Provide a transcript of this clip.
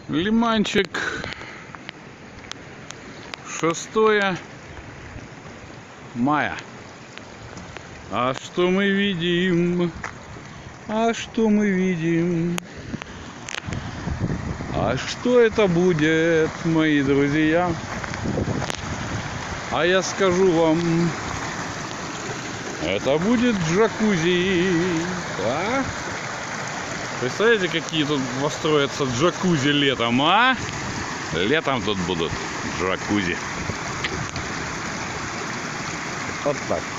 Лиманчик, 6 мая. А что мы видим? А что мы видим? А что это будет, мои друзья? А я скажу вам, это будет джакузи. А? Представляете, какие тут построятся джакузи летом, а? Летом тут будут джакузи. Вот так.